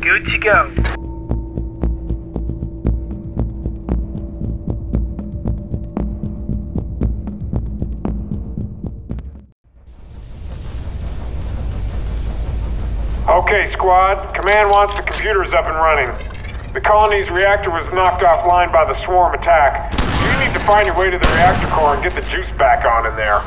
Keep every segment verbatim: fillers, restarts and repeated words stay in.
Good to go. Okay, squad. Command wants the computers up and running. The colony's reactor was knocked offline by the swarm attack. You need to find your way to the reactor core and get the juice back on in there.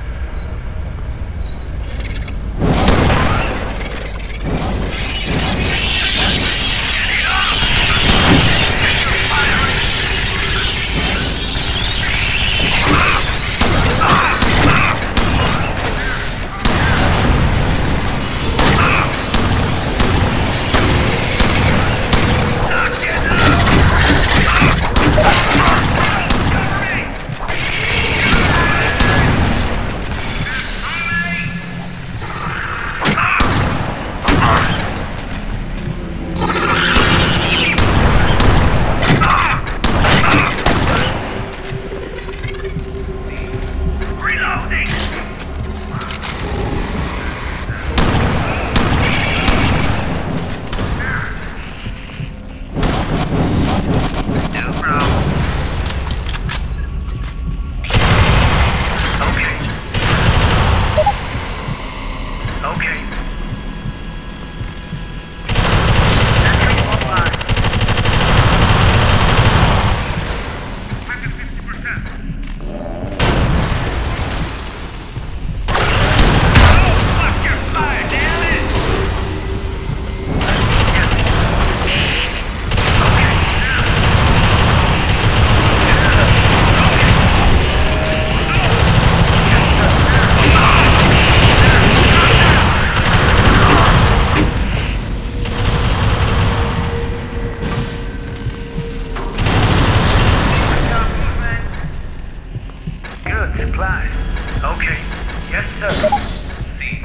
Supplies. Okay. Yes, sir. See.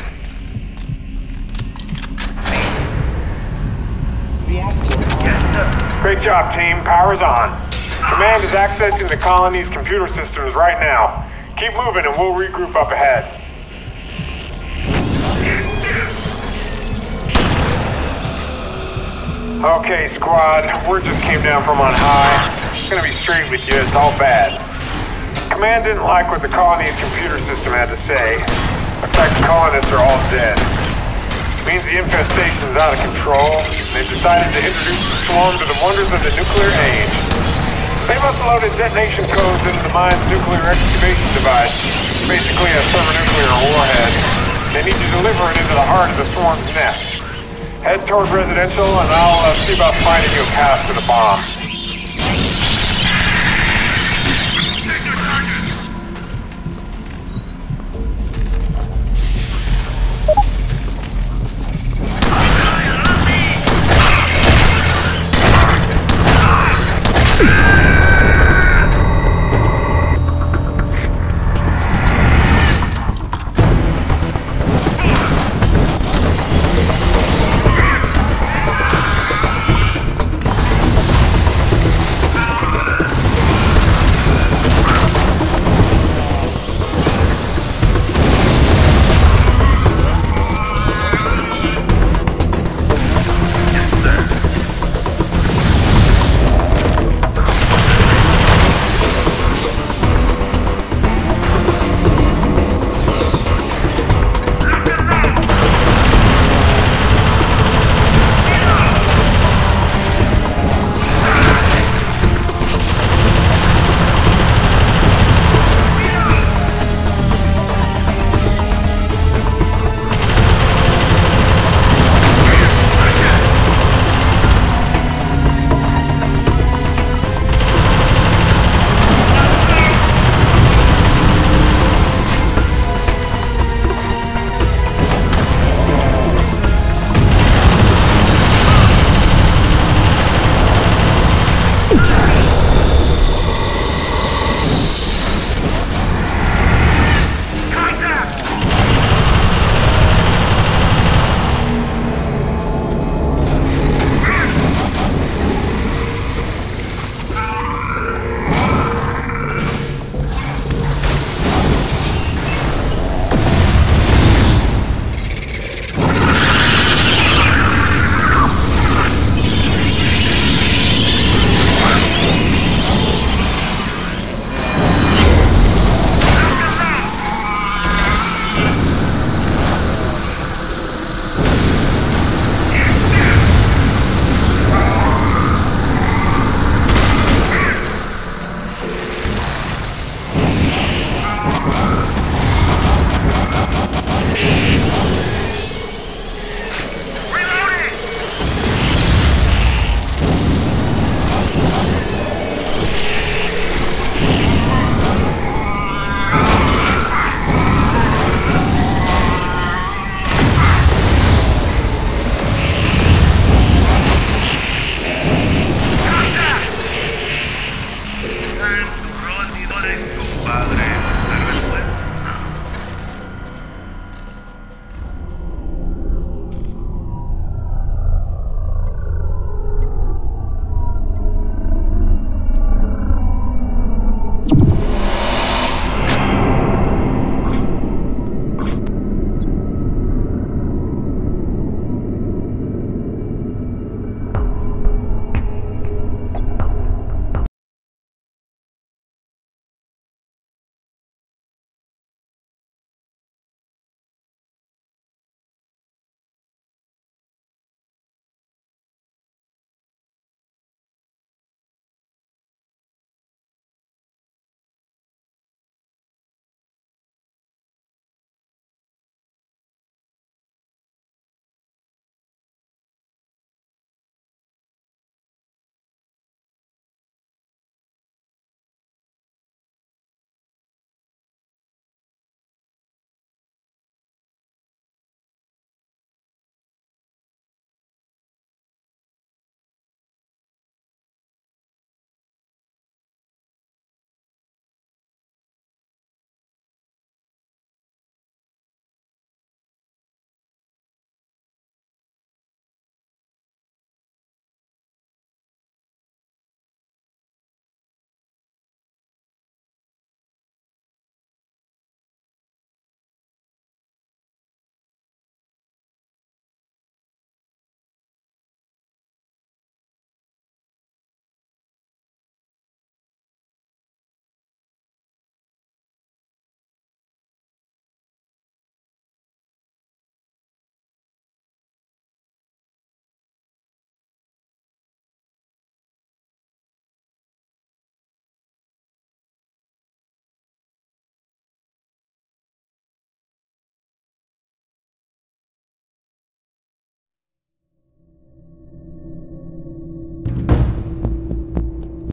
See. Yes, sir. Great job, team. Power's on. Command is accessing the colony's computer systems right now. Keep moving and we'll regroup up ahead. Okay, squad. Word just came down from on high. It's gonna be straight with you. It's all bad. Command didn't like what the colony's computer system had to say. Looks like the colonists are all dead. It means the infestation is out of control, and they've decided to introduce the swarm to the wonders of the nuclear age. They must have loaded detonation codes into the mine's nuclear excavation device, basically a thermonuclear warhead. They need to deliver it into the heart of the swarm's nest. Head toward residential, and I'll uh, see about finding you a path to the bomb.